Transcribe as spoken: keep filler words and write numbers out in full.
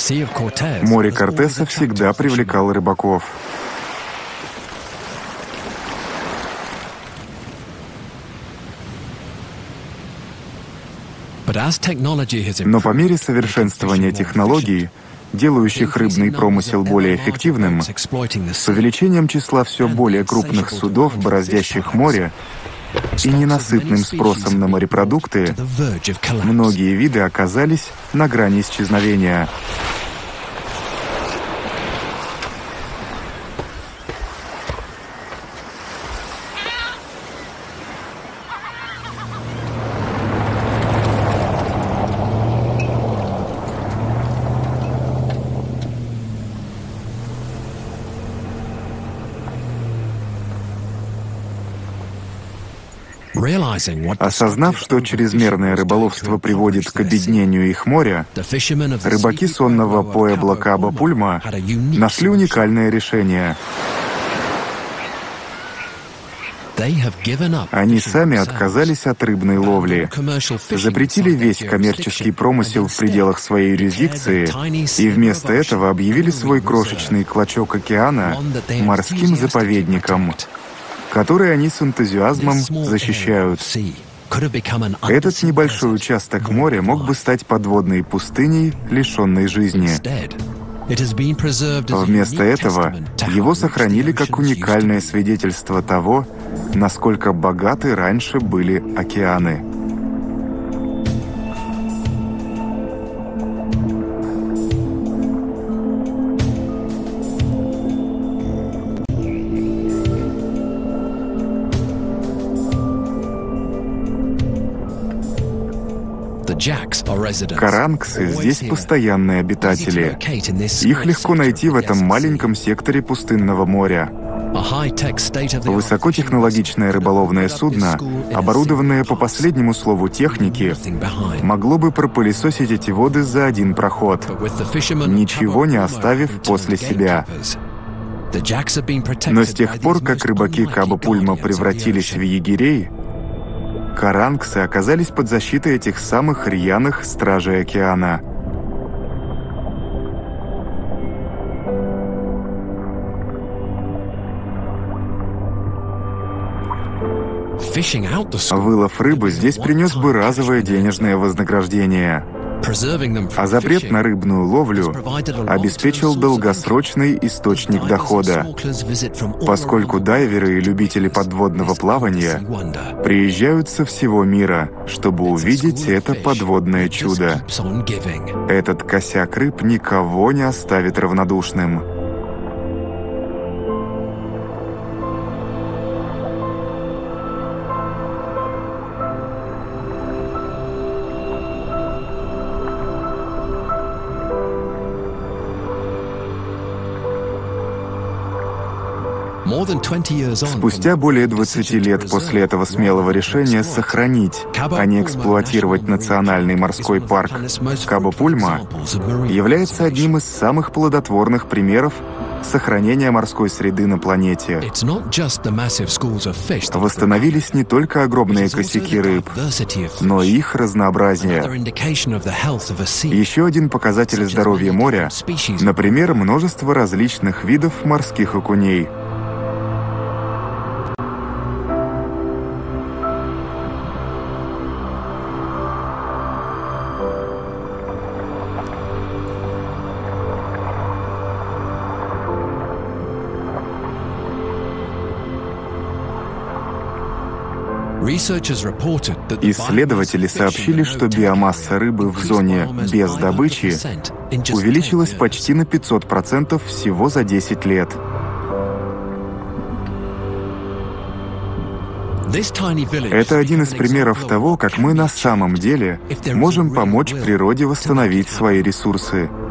Море Кортеса всегда привлекало рыбаков. Но по мере совершенствования технологий, делающих рыбный промысел более эффективным, с увеличением числа все более крупных судов, бороздящих море, и ненасытным спросом на морепродукты, многие виды оказались на грани исчезновения. Осознав, что чрезмерное рыболовство приводит к обеднению их моря, рыбаки сонного Пуэбло Кабо-Пульма нашли уникальное решение. Они сами отказались от рыбной ловли, запретили весь коммерческий промысел в пределах своей юрисдикции и вместо этого объявили свой крошечный клочок океана морским заповедником, который они с энтузиазмом защищают. Этот небольшой участок моря мог бы стать подводной пустыней, лишенной жизни. Вместо этого его сохранили как уникальное свидетельство того, насколько богаты раньше были океаны. Карангсы здесь постоянные обитатели. Их легко найти в этом маленьком секторе пустынного моря. Высокотехнологичное рыболовное судно, оборудованное по последнему слову техники, могло бы пропылесосить эти воды за один проход, ничего не оставив после себя. Но с тех пор, как рыбаки Кабо-Пульма превратились в егерей, карангсы оказались под защитой этих самых рьяных стражей океана. Вылов рыбы здесь принес бы разовое денежное вознаграждение, а запрет на рыбную ловлю обеспечил долгосрочный источник дохода, поскольку дайверы и любители подводного плавания приезжают со всего мира, чтобы увидеть это подводное чудо. Этот косяк рыб никого не оставит равнодушным. Спустя более двадцати лет после этого смелого решения сохранить, а не эксплуатировать национальный морской парк Кабо-Пульма является одним из самых плодотворных примеров сохранения морской среды на планете. Восстановились не только огромные косяки рыб, но и их разнообразие. Еще один показатель здоровья моря, например, множество различных видов морских окуней. Исследователи сообщили, что биомасса рыбы в зоне без добычи увеличилась почти на пятьсот процентов всего за десять лет. Это один из примеров того, как мы на самом деле можем помочь природе восстановить свои ресурсы.